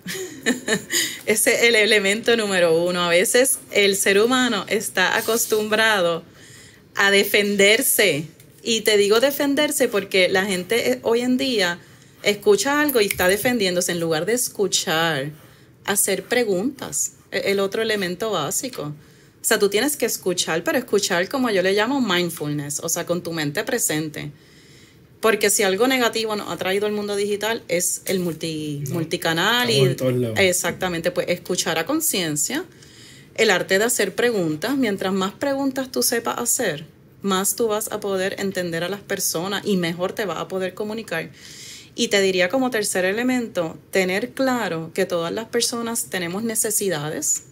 Ese es el elemento número uno. A veces el ser humano está acostumbrado a defenderse. Y te digo defenderse porque la gente hoy en día escucha algo y está defendiéndose en lugar de escuchar. Hacer preguntas, el otro elemento básico. O sea, tú tienes que escuchar, pero escuchar como yo le llamo mindfulness, o sea, con tu mente presente. Porque si algo negativo nos ha traído el mundo digital es el multi, no, multicanal y exactamente, pues escuchar a conciencia, el arte de hacer preguntas. Mientras más preguntas tú sepas hacer, más tú vas a poder entender a las personas y mejor te vas a poder comunicar. Y te diría como tercer elemento, tener claro que todas las personas tenemos necesidades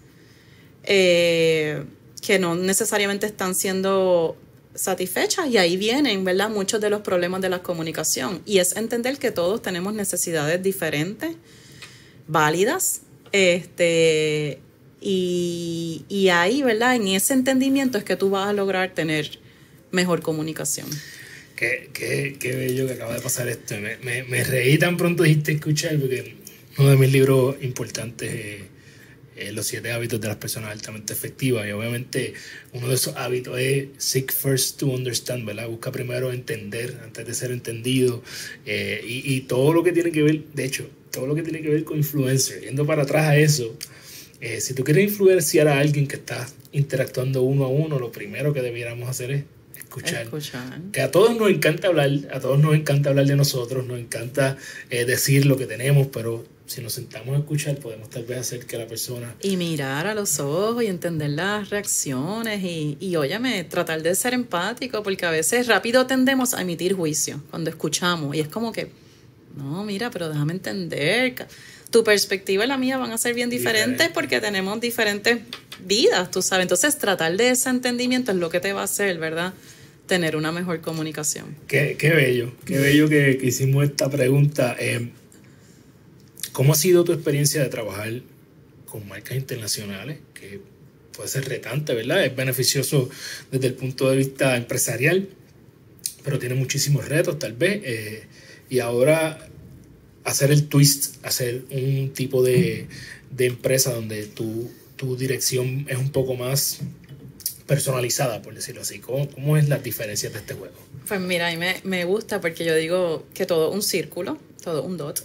eh, que no necesariamente están siendo satisfechas y ahí vienen, ¿verdad?, muchos de los problemas de la comunicación. Y es entender que todos tenemos necesidades diferentes, válidas, este, y, y ahí, ¿verdad?, en ese entendimiento es que tú vas a lograr tener mejor comunicación. Qué, qué, qué bello que acaba de pasar esto. Me, me, me reí tan pronto dijiste escuchar, porque uno de mis libros importantes es eh, Los siete hábitos de las personas altamente efectivas. Y obviamente uno de esos hábitos es seek first to understand, ¿verdad? Busca primero entender antes de ser entendido. Eh, y, y todo lo que tiene que ver, de hecho, todo lo que tiene que ver con influencer, yendo para atrás a eso, eh, si tú quieres influenciar a alguien que está interactuando uno a uno, lo primero que debiéramos hacer es Escuchar. Escuchar. Que a todos nos encanta hablar, a todos nos encanta hablar de nosotros, nos encanta eh, decir lo que tenemos, pero si nos sentamos a escuchar podemos tal vez hacer que la persona... Y mirar a los ojos y entender las reacciones y, y óyeme, tratar de ser empático, porque a veces rápido tendemos a emitir juicio cuando escuchamos y es como que, no, mira, pero déjame entender, tu perspectiva y la mía van a ser bien diferentes Diferente. porque tenemos diferentes vidas, tú sabes, entonces tratar de ese entendimiento es lo que te va a hacer, ¿verdad?, tener una mejor comunicación. Qué, qué bello, qué bello que, que hicimos esta pregunta. Eh, ¿Cómo ha sido tu experiencia de trabajar con marcas internacionales? Que puede ser retante, ¿verdad? Es beneficioso desde el punto de vista empresarial, pero tiene muchísimos retos tal vez. Eh, y ahora hacer el twist, hacer un tipo de, de empresa donde tu, tu dirección es un poco más personalizada, por decirlo así. ¿Cómo, cómo es las diferencias de este juego? Pues mira, a mí me, me gusta porque yo digo que todo un círculo, todo un dot,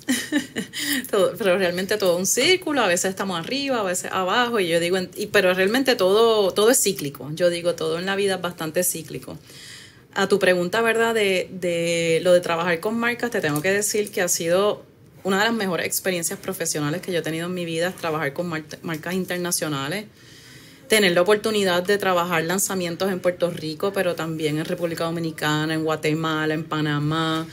todo, pero realmente todo un círculo, a veces estamos arriba, a veces abajo, y yo digo, y, pero realmente todo, todo es cíclico. Yo digo, todo en la vida es bastante cíclico. A tu pregunta, ¿verdad?, de, de lo de trabajar con marcas, te tengo que decir que ha sido una de las mejores experiencias profesionales que yo he tenido en mi vida, es trabajar con mar- marcas internacionales. Tener la oportunidad de trabajar lanzamientos en Puerto Rico, pero también en República Dominicana, en Guatemala, en Panamá.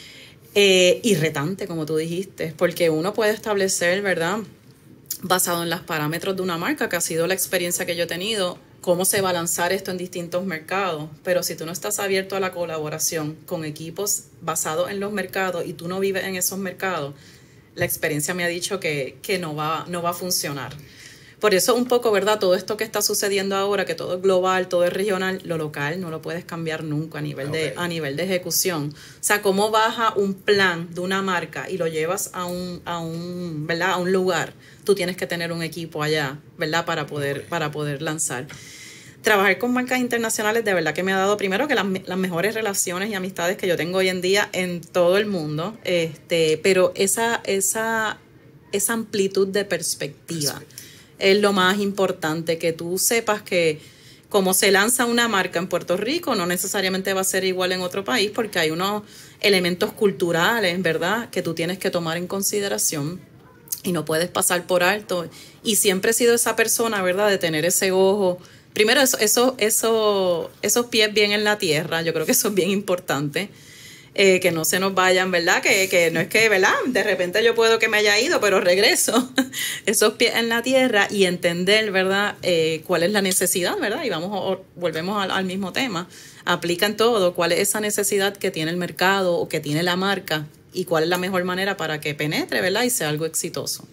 Eh, y retante, como tú dijiste, porque uno puede establecer, ¿verdad?, basado en los parámetros de una marca, que ha sido la experiencia que yo he tenido, cómo se va a lanzar esto en distintos mercados. Pero si tú no estás abierto a la colaboración con equipos basados en los mercados y tú no vives en esos mercados, la experiencia me ha dicho que, que no va, no va a funcionar. Por eso un poco, ¿verdad? Todo esto que está sucediendo ahora, que todo es global, todo es regional, lo local no lo puedes cambiar nunca a nivel, okay. de, a nivel de ejecución. O sea, cómo baja un plan de una marca y lo llevas a un, a un, ¿verdad? A un lugar, tú tienes que tener un equipo allá, ¿verdad? Para poder, okay. para poder lanzar. Trabajar con marcas internacionales de verdad que me ha dado primero que las, las mejores relaciones y amistades que yo tengo hoy en día en todo el mundo, este, pero esa, esa, esa amplitud de perspectiva es lo más importante, que tú sepas que como se lanza una marca en Puerto Rico, no necesariamente va a ser igual en otro país, porque hay unos elementos culturales, ¿verdad?, que tú tienes que tomar en consideración y no puedes pasar por alto. Y siempre he sido esa persona, ¿verdad?, de tener ese ojo. Primero, eso, eso, eso, esos pies bien en la tierra, yo creo que eso es bien importante, eh, que no se nos vayan, ¿verdad? Que, que no es que, ¿verdad? De repente yo puedo que me haya ido, pero regreso. Esos pies en la tierra y entender, ¿verdad? Eh, cuál es la necesidad, ¿verdad? Y vamos, o, volvemos al, al mismo tema. Aplica en todo cuál es esa necesidad que tiene el mercado o que tiene la marca y cuál es la mejor manera para que penetre, ¿verdad? Y sea algo exitoso.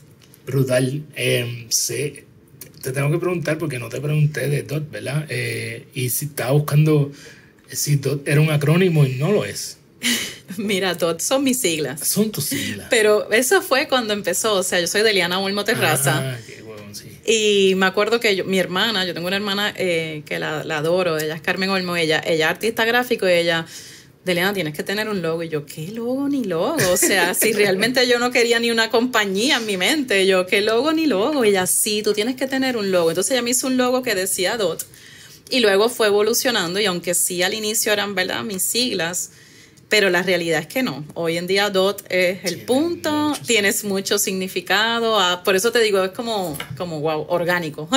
Brutal. Eh, sí. Te tengo que preguntar porque no te pregunté de D O T, ¿verdad? Eh, y si estaba buscando si D O T era un acrónimo y no lo es. Mira, D O T son mis siglas. Son tus siglas. Pero eso fue cuando empezó. O sea, yo soy de Eliana Olmo Terraza. Ah, qué huevón, sí. Y me acuerdo que yo, mi hermana, yo tengo una hermana eh, que la, la adoro, ella es Carmen Olmo, ella, ella es artista gráfico y ella... Deliana, tienes que tener un logo. Y yo, ¿qué logo ni logo? O sea, si realmente yo no quería ni una compañía en mi mente, yo, ¿qué logo ni logo? Y ella, sí, tú tienes que tener un logo. Entonces ella me hizo un logo que decía D O T. Y luego fue evolucionando, y aunque sí al inicio eran, ¿verdad?, mis siglas, pero la realidad es que no. Hoy en día D O T es el sí, punto, mucho, tienes mucho significado. Ah, por eso te digo, es como, como wow, orgánico.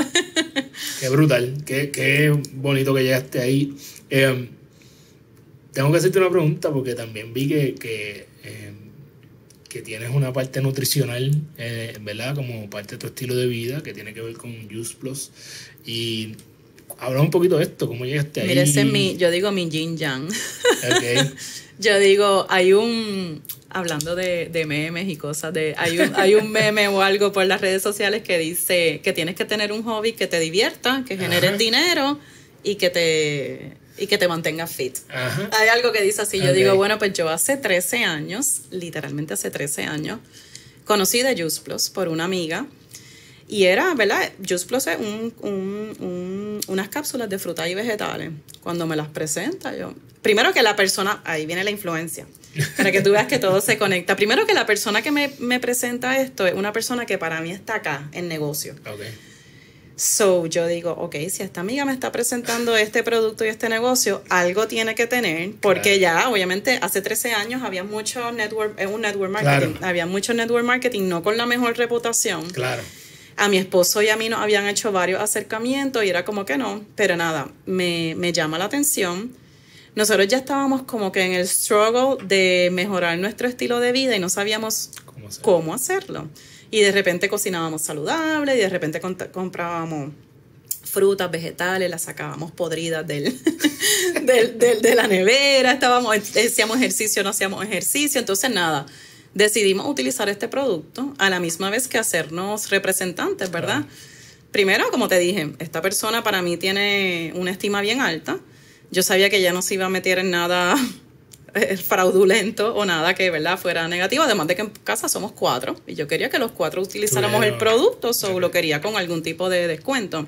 Qué brutal, qué, qué bonito que llegaste ahí. Eh, Tengo que hacerte una pregunta porque también vi que, que, eh, que tienes una parte nutricional, eh, ¿verdad? Como parte de tu estilo de vida, que tiene que ver con Juice Plus. Y habla un poquito de esto, ¿cómo llegaste ahí? Mira, ese es mi, yo digo mi yin yang. Okay. Yo digo, hay un, hablando de, de memes y cosas, de hay un, hay un meme o algo por las redes sociales que dice que tienes que tener un hobby que te divierta, que genere Ajá. dinero y que te... y que te mantenga fit. Ajá. Hay algo que dice así, yo okay. digo, bueno, pues yo hace trece años, literalmente hace trece años, conocí de Juice Plus por una amiga, y era, ¿verdad? Juice Plus es un, un, un, unas cápsulas de frutas y vegetales. Cuando me las presenta, yo... Primero que la persona, ahí viene la influencia, para que tú veas que todo se conecta. Primero que la persona que me, me presenta esto es una persona que para mí está acá, en negocio. Okay. So, yo digo, ok, si esta amiga me está presentando este producto y este negocio, algo tiene que tener, porque claro. ya, obviamente, hace trece años había mucho network, eh, un network marketing, claro. había mucho network marketing, no con la mejor reputación. Claro. A mi esposo y a mí nos habían hecho varios acercamientos y era como que no, pero nada, me, me llama la atención. Nosotros ya estábamos como que en el struggle de mejorar nuestro estilo de vida y no sabíamos cómo, hacer? cómo hacerlo. Y de repente cocinábamos saludable y de repente comp- comprábamos frutas, vegetales, las sacábamos podridas del, del, del, de la nevera, estábamos, hacíamos ejercicio, no hacíamos ejercicio. Entonces, nada, decidimos utilizar este producto a la misma vez que hacernos representantes, ¿verdad? Ah. Primero, como te dije, esta persona para mí tiene una estima bien alta. Yo sabía que ella no se iba a meter en nada... fraudulento o nada que, ¿verdad?, fuera negativo, además de que en casa somos cuatro y yo quería que los cuatro utilizáramos bueno. el producto, so lo quería con algún tipo de descuento.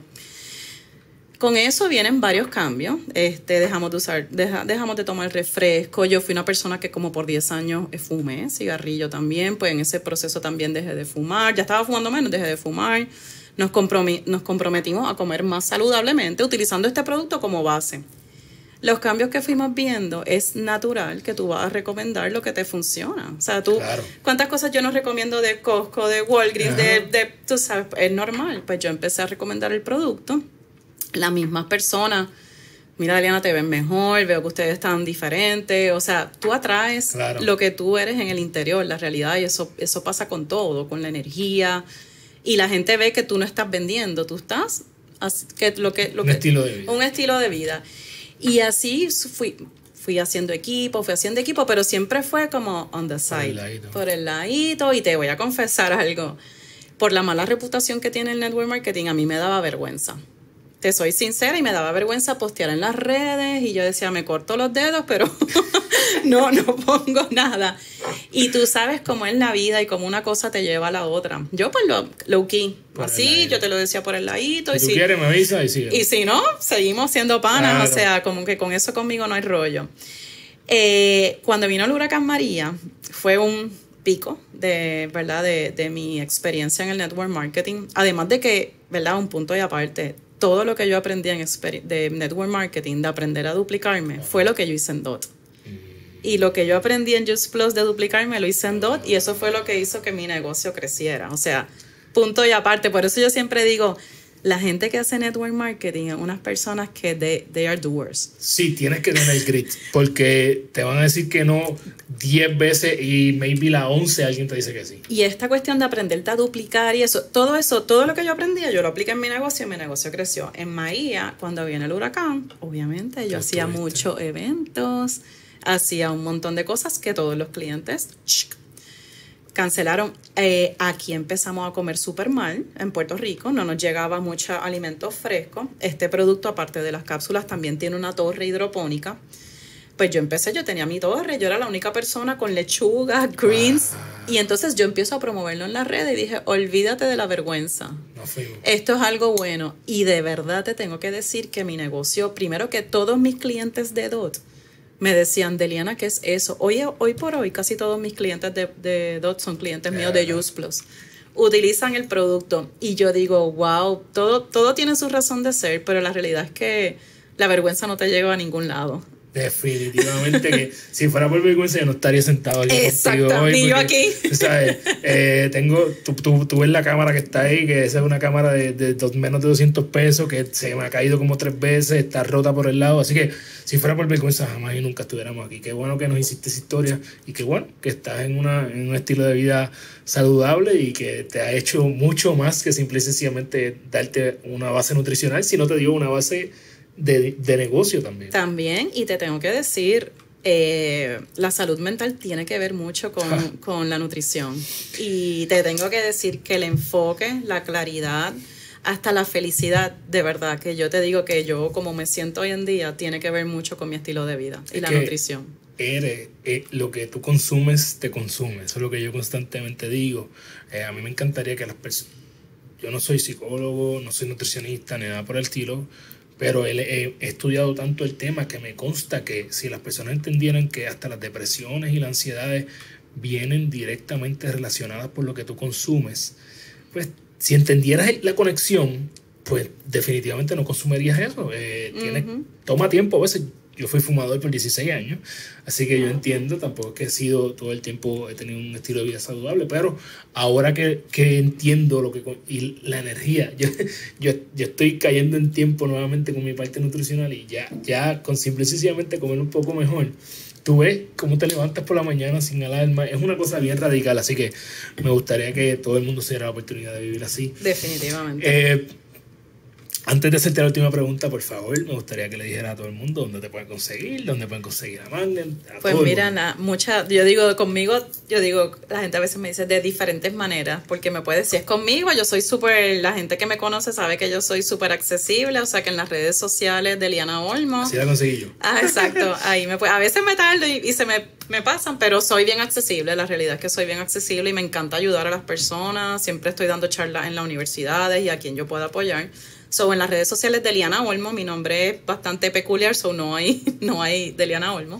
Con eso vienen varios cambios. Este, dejamos de usar, deja, dejamos de tomar refresco. Yo fui una persona que como por diez años fumé cigarrillo también, pues en ese proceso también dejé de fumar, ya estaba fumando menos, dejé de fumar. Nos, compromet- nos comprometimos a comer más saludablemente utilizando este producto como base. Los cambios que fuimos viendo, es natural que tú vas a recomendar lo que te funciona. O sea, tú, claro. ¿cuántas cosas yo no recomiendo de Costco, de Walgreens, de, de, tú sabes, es normal? Pues yo empecé a recomendar el producto. Las mismas personas, mira, Eliana, te ven mejor, veo que ustedes están diferentes. O sea, tú atraes claro. lo que tú eres en el interior, la realidad, y eso, eso pasa con todo, con la energía. Y la gente ve que tú no estás vendiendo, tú estás, que lo que, lo un que, estilo de vida. Un estilo de vida. Y así fui, fui haciendo equipo, fui haciendo equipo, pero siempre fue como on the side. Por el ladito. Por el ladito, y te voy a confesar algo. por la mala reputación que tiene el network marketing, a mí me daba vergüenza. Te soy sincera, y me daba vergüenza postear en las redes y yo decía, me corto los dedos, pero no, no pongo nada. Y tú sabes cómo es la vida y cómo una cosa te lleva a la otra. Yo pues lo low key, por así, yo te lo decía por el ladito. Si y tú si, quieres me avisas y sigue. Y si no, seguimos siendo panas, claro. O sea, como que con eso conmigo no hay rollo. Eh, cuando vino el huracán María, fue un pico de, ¿verdad? De, de mi experiencia en el network marketing. Además de que, ¿verdad? Un punto y aparte, todo lo que yo aprendí en de network marketing, de aprender a duplicarme, fue lo que yo hice en D O T. Y lo que yo aprendí en Juice Plus de duplicarme, lo hice en D O T, y eso fue lo que hizo que mi negocio creciera. O sea, punto y aparte. Por eso yo siempre digo, la gente que hace network marketing es unas personas que they, they are doers. Sí, tienes que tener grit, porque te van a decir que no diez veces y maybe la once alguien te dice que sí. Y esta cuestión de aprenderte a duplicar y eso, todo eso, todo lo que yo aprendía, yo lo apliqué en mi negocio y mi negocio creció. En María, cuando viene el huracán, obviamente yo hacía muchos eventos, hacía un montón de cosas que todos los clientes shk, cancelaron. Eh, aquí empezamos a comer súper mal en Puerto Rico, no nos llegaba mucho alimento fresco. Este producto, aparte de las cápsulas, también tiene una torre hidropónica. Pues yo empecé, yo tenía mi torre, yo era la única persona con lechuga, greens, ah. Y entonces yo empiezo a promoverlo en las redes y dije, olvídate de la vergüenza. No Esto es algo bueno. Y de verdad te tengo que decir que mi negocio, primero que todos mis clientes de D O T, me decían, Deliana, ¿qué es eso? Hoy, hoy por hoy, casi todos mis clientes de, de D O T son clientes míos de Juice Plus. Utilizan el producto y yo digo, wow, todo, todo tiene su razón de ser, pero la realidad es que la vergüenza no te lleva a ningún lado. Definitivamente que si fuera por vergüenza yo no estaría sentado aquí Exacto, contigo hoy. Ni yo aquí. ¿Sabes? Eh, tengo, tú, tú, tú ves la cámara que está ahí, que esa es una cámara de, de dos, menos de doscientos pesos, que se me ha caído como tres veces, está rota por el lado. Así que si fuera por vergüenza jamás y nunca estuviéramos aquí. Qué bueno que nos hiciste esa historia y qué bueno que estás en, una, en un estilo de vida saludable y que te ha hecho mucho más que simple y sencillamente darte una base nutricional, sino te dio una base De, de negocio también. También, y te tengo que decir, eh, la salud mental tiene que ver mucho con, ah. con la nutrición. Y te tengo que decir que el enfoque, la claridad, hasta la felicidad, de verdad, que yo te digo que yo, como me siento hoy en día, tiene que ver mucho con mi estilo de vida y es la nutrición. Eres, eh, lo que tú consumes, te consume. Eso es lo que yo constantemente digo. Eh, a mí me encantaría que las personas... Yo no soy psicólogo, no soy nutricionista, ni nada por el estilo, pero he, he, he estudiado tanto el tema que me consta que si las personas entendieran que hasta las depresiones y las ansiedades vienen directamente relacionadas por lo que tú consumes, pues si entendieras la conexión, pues definitivamente no consumirías eso. Eh, tienes, uh-huh. Toma tiempo a veces. Yo fui fumador por dieciséis años, así que yo entiendo, tampoco es que he sido todo el tiempo, he tenido un estilo de vida saludable, pero ahora que, que entiendo lo que y la energía, yo, yo, yo estoy cayendo en tiempo nuevamente con mi parte nutricional y ya, ya con simple y sencillamente comer un poco mejor, tú ves cómo te levantas por la mañana sin alarma, es una cosa bien radical, así que me gustaría que todo el mundo se diera la oportunidad de vivir así. Definitivamente. Eh, Antes de hacerte la última pregunta, por favor, me gustaría que le dijera a todo el mundo dónde te pueden conseguir, dónde pueden conseguir a Magnet. A pues todo mira, na, mucha, yo digo conmigo, yo digo, la gente a veces me dice de diferentes maneras, porque me puede decir, es conmigo, yo soy súper, la gente que me conoce sabe que yo soy súper accesible, o sea que en las redes sociales de Liana Olmo. Así la conseguí yo. Ah, exacto, ahí me puede, a veces me tardo y, y se me, me pasan, pero soy bien accesible, la realidad es que soy bien accesible y me encanta ayudar a las personas, siempre estoy dando charlas en las universidades y a quien yo pueda apoyar. So, en las redes sociales de Liana Olmo, mi nombre es bastante peculiar, so no hay, no hay de Liana Olmo.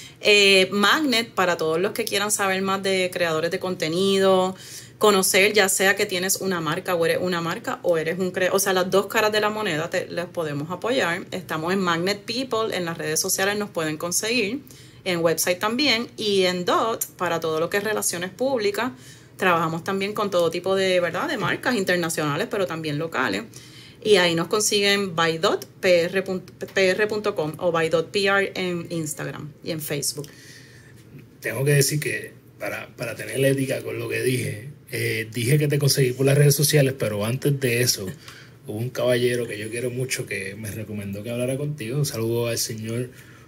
Eh, Magnet, para todos los que quieran saber más de creadores de contenido, conocer ya sea que tienes una marca o eres una marca o eres un creador, o sea, las dos caras de la moneda te, les podemos apoyar. Estamos en Magnet People, en las redes sociales nos pueden conseguir, en website también, y en D O T, para todo lo que es relaciones públicas, trabajamos también con todo tipo de, ¿verdad?, de marcas internacionales, pero también locales. Y ahí nos consiguen bydot p r punto com o bydot p r en Instagram y en Facebook. Tengo que decir que para, para tener la ética con lo que dije, eh, dije que te conseguí por las redes sociales, pero antes de eso hubo un caballero que yo quiero mucho que me recomendó que hablara contigo. Un saludo al señor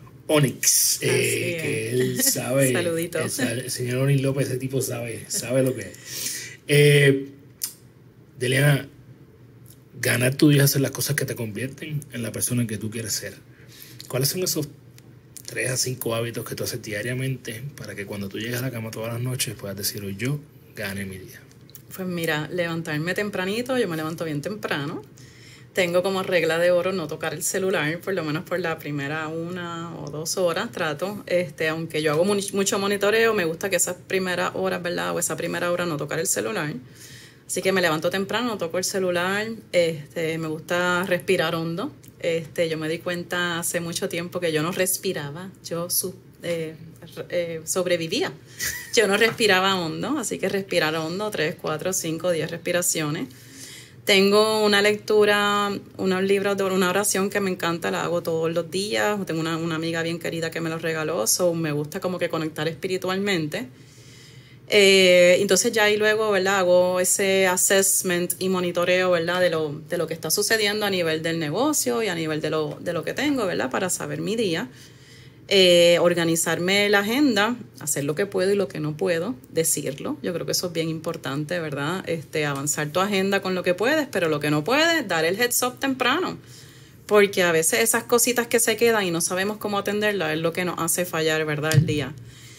Onyx, eh, que él sabe. Saludito. El, el señor Onyx López, ese tipo sabe, sabe lo que es. Eh, Deliana, ganar tu día es hacer las cosas que te convierten en la persona que tú quieres ser. ¿Cuáles son esos tres a cinco hábitos que tú haces diariamente para que cuando tú llegues a la cama todas las noches puedas decir, hoy yo gané mi día? Pues mira, levantarme tempranito, yo me levanto bien temprano. Tengo como regla de oro no tocar el celular, por lo menos por la primera una o dos horas trato. Este, aunque yo hago mucho monitoreo, me gusta que esas primeras horas, ¿verdad? O esa primera hora no tocar el celular. Así que me levanto temprano, no toco el celular. Este, me gusta respirar hondo. Este, yo me di cuenta hace mucho tiempo que yo no respiraba, yo su, eh, eh, sobrevivía. Yo no respiraba hondo, así que respirar hondo, tres, cuatro, cinco, diez respiraciones. Tengo una lectura, unos libros de una oración que me encanta, la hago todos los días. Tengo una, una amiga bien querida que me los regaló, so me gusta como que conectar espiritualmente. Eh, entonces ya ahí luego, ¿verdad? Hago ese assessment y monitoreo, ¿verdad? De lo, de lo que está sucediendo a nivel del negocio y a nivel de lo, de lo que tengo, ¿verdad? Para saber mi día. Eh, organizarme la agenda, hacer lo que puedo y lo que no puedo, decirlo. Yo creo que eso es bien importante, ¿verdad? Este, avanzar tu agenda con lo que puedes, pero lo que no puedes, dar el heads up temprano. Porque a veces esas cositas que se quedan y no sabemos cómo atenderlas es lo que nos hace fallar, ¿verdad? El día.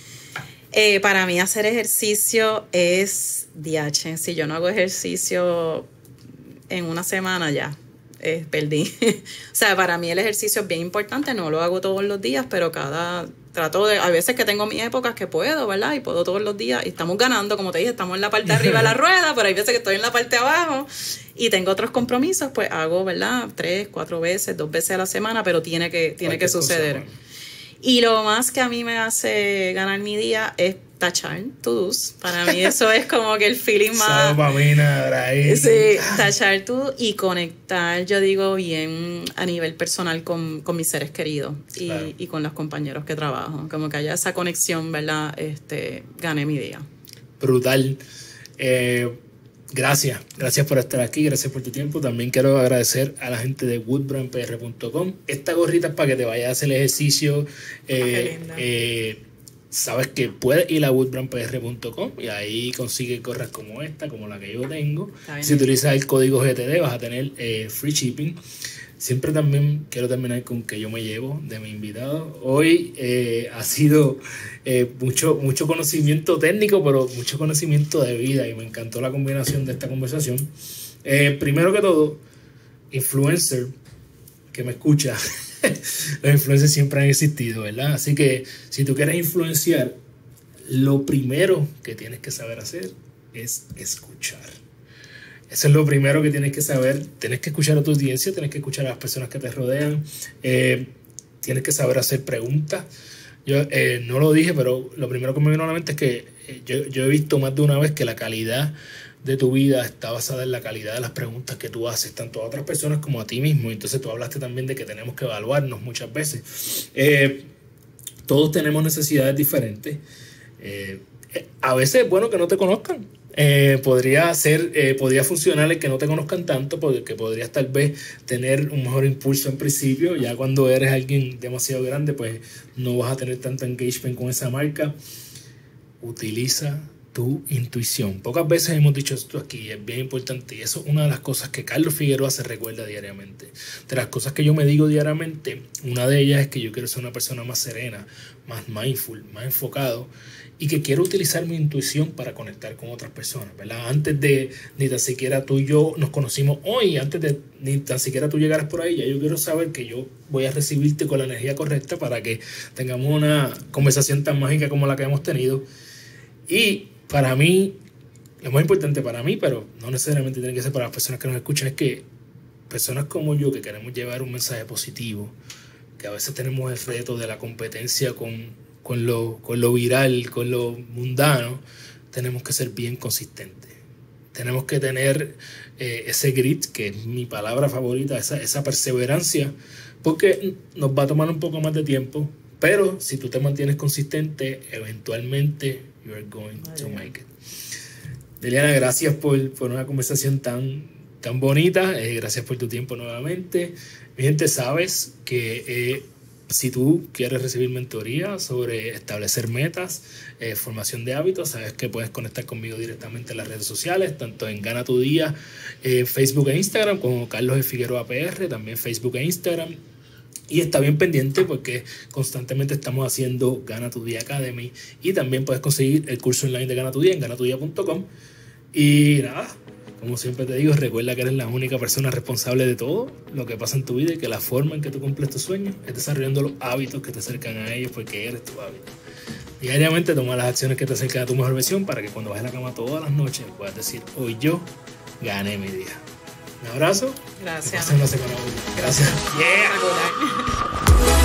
Eh, para mí hacer ejercicio es D H. Si yo no hago ejercicio en una semana ya, eh, perdí. O sea, para mí el ejercicio es bien importante, no lo hago todos los días, pero cada... Trato de... A veces que tengo mis épocas que puedo, ¿verdad? Y puedo todos los días. Y estamos ganando, como te dije, estamos en la parte de arriba de la rueda, pero hay veces que estoy en la parte de abajo y tengo otros compromisos, pues hago, ¿verdad? Tres, cuatro veces, dos veces a la semana, pero tiene que, tiene que suceder. Cosa, bueno. Y lo más que a mí me hace ganar mi día es tachar to-dos. Para mí eso es como que el feeling más... Dopamina, ahí. Sí, tachar to-dos y conectar, yo digo, bien a nivel personal con, con mis seres queridos y, claro. y con los compañeros que trabajo. Como que haya esa conexión, ¿verdad? Este, gané mi día. Brutal. Eh, gracias. Gracias por estar aquí. Gracias por tu tiempo. También quiero agradecer a la gente de wood brand p r punto com. Esta gorrita es para que te vayas a hacer el ejercicio. Eh, eh, sabes que puedes ir a wood brand p r punto com y ahí consigues gorras como esta, como la que yo tengo. Si utilizas el código G T D vas a tener eh, free shipping. Siempre también quiero terminar con que yo me llevo de mi invitado. Hoy eh, ha sido eh, mucho, mucho conocimiento técnico, pero mucho conocimiento de vida y me encantó la combinación de esta conversación. Eh, primero que todo, influencer que me escucha. Los influencers siempre han existido, ¿verdad? Así que si tú quieres influenciar, lo primero que tienes que saber hacer es escuchar. Eso es lo primero que tienes que saber. Tienes que escuchar a tu audiencia, tienes que escuchar a las personas que te rodean, eh, tienes que saber hacer preguntas. Yo eh, no lo dije, pero lo primero que me vino a la mente es que eh, yo, yo he visto más de una vez que la calidad de tu vida está basada en la calidad de las preguntas que tú haces, tanto a otras personas como a ti mismo. Entonces tú hablaste también de que tenemos que evaluarnos muchas veces. Eh, todos tenemos necesidades diferentes. Eh, a veces es bueno que no te conozcan. Eh, podría ser, eh, podría funcionar el que no te conozcan tanto, porque podrías tal vez tener un mejor impulso en principio. Ya cuando eres alguien demasiado grande, pues no vas a tener tanto engagement con esa marca. Utiliza tu intuición. Pocas veces hemos dicho esto aquí, es bien importante, y eso es una de las cosas que Carlos Figueroa se recuerda diariamente. De las cosas que yo me digo diariamente, una de ellas es que yo quiero ser una persona más serena, más mindful, más enfocado, y que quiero utilizar mi intuición para conectar con otras personas, ¿verdad? Antes de ni tan siquiera tú y yo nos conocimos hoy, antes de ni tan siquiera tú llegaras por ahí, ya yo quiero saber que yo voy a recibirte con la energía correcta para que tengamos una conversación tan mágica como la que hemos tenido. Y para mí, lo más importante para mí, pero no necesariamente tiene que ser para las personas que nos escuchan, es que personas como yo que queremos llevar un mensaje positivo, que a veces tenemos el reto de la competencia con Con lo, con lo viral, con lo mundano, tenemos que ser bien consistentes. Tenemos que tener eh, ese grit, que es mi palabra favorita, esa, esa perseverancia, porque nos va a tomar un poco más de tiempo, pero si tú te mantienes consistente, eventualmente you are going to make it. Deliana, gracias por, por una conversación tan, tan bonita, eh, gracias por tu tiempo nuevamente. Mi gente, sabes que... Eh, Si tú quieres recibir mentoría sobre establecer metas, eh, formación de hábitos, sabes que puedes conectar conmigo directamente en las redes sociales, tanto en Gana Tu Día, eh, Facebook e Instagram, como Carlos de Figueroa P R, también Facebook e Instagram. Y está bien pendiente porque constantemente estamos haciendo Gana Tu Día Academy, y también puedes conseguir el curso online de Gana Tu Día en gana tu día punto com. Y nada, como siempre te digo, recuerda que eres la única persona responsable de todo lo que pasa en tu vida, y que la forma en que tú cumples tus sueños es desarrollando los hábitos que te acercan a ellos, porque eres tu hábito. Diariamente toma las acciones que te acercan a tu mejor versión, para que cuando vayas a la cama todas las noches puedas decir: hoy yo gané mi día. Un abrazo. Gracias. Gracias. Yeah.